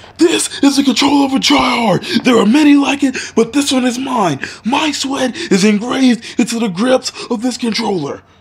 This is the controller of a tryhard. There are many like it, but this one is mine. My sweat is engraved into the grips of this controller.